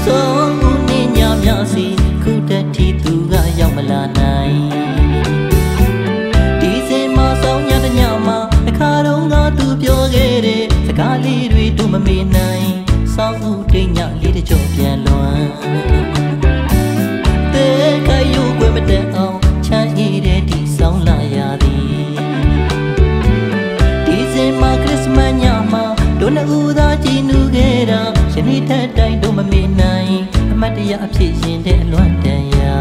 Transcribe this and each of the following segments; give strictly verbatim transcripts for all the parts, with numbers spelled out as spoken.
ဆုံးဦးနေညမြစီခုတည်းထီသူကရောက်မလာနိုင်ဒီစင်မဆောင်ညတညမှာအခါတုန်းကသူပြောခဲ့တဲ့စကားလေးတွေတို့မမေ့နိုင်ဆောင်းဦးတိတ်ညလေးတကြောပြန်လွန်တဲ့ကယူွယ်မတဲ့အောင်ချမ်းရည်တဲ့ဒီဆောင်လာရသည်ဒီစင်မခရစ်စမတ်ညမှာတို့နှစ်ဦးသာကြည်နူးခဲ့တာယနေ့ထက်တိုင်းတို့မမေ့နိုင်အမတ်တရားအဖြစ်ရှင်တဲ့အလွမ်းတန်ရာ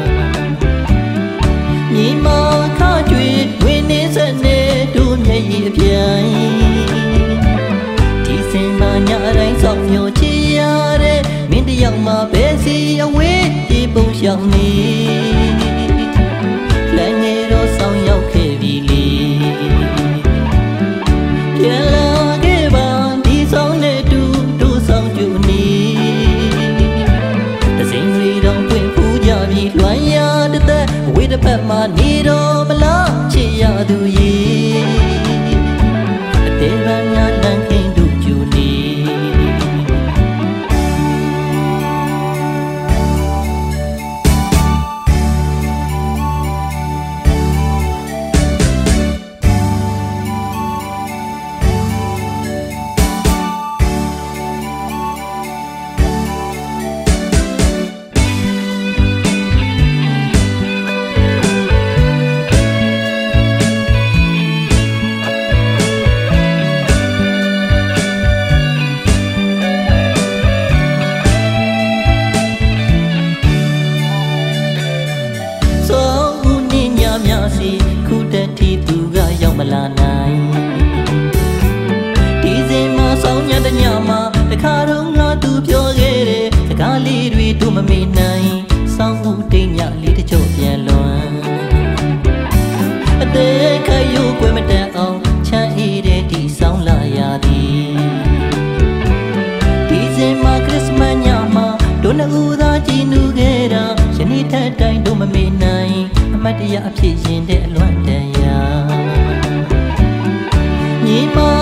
မြေမောင်ခါကျွေဝင်းနေစနေတို့မျက်ရည်အပြိုင်ဒီစင်မညတိုင်းဆောင်မျိုးချီရတဲ့မင်းတယောက်မှပဲစီအဝေးပြေပုံရှောင်နေလက်ငယ်တော့ဆောင်ရောက်ခဲ့ပြီလေပြန်လာခဲ့ပါဒီဆောင်နဲ့တူတို့ဆောင်ကျူနေတစိမ့်တွေတော့ပွင့်ဖူးကြပြီလွှမ်းရတဲ့တဲ့ဝေးတစ်ဖက်မှာနေတော့မလားချစ်ရသူရေအသေးပန်းများလမ်းခင်းတို့ကျူနေခုတည်းထီသူကရောက်မလာနိုင်ဒီစင်မဆောင်ညတညမှာတခါတော့ငါသူပြောခဲ့တဲ့စကားလေးတွေတို့မမေ့နိုင်ဆောင်းဦးတိတ်ညလေးတချို့ပြန်လွန်အသေးခရုပ်ွယ်မတန်အောင်ချမ်းအေးတဲ့ဒီဆောင်လာရသည်ဒီစင်မခရစ်စမတ်ညမှာတို့နှစ်ဦးသာကြည်နူးခဲ့တာယနေ့ထက်တိုင်းတို့မမေ့နိုင်အမတ်တရားအဖြစ်ရှင်တဲ့အလွမ်းတန်ရာမြေမော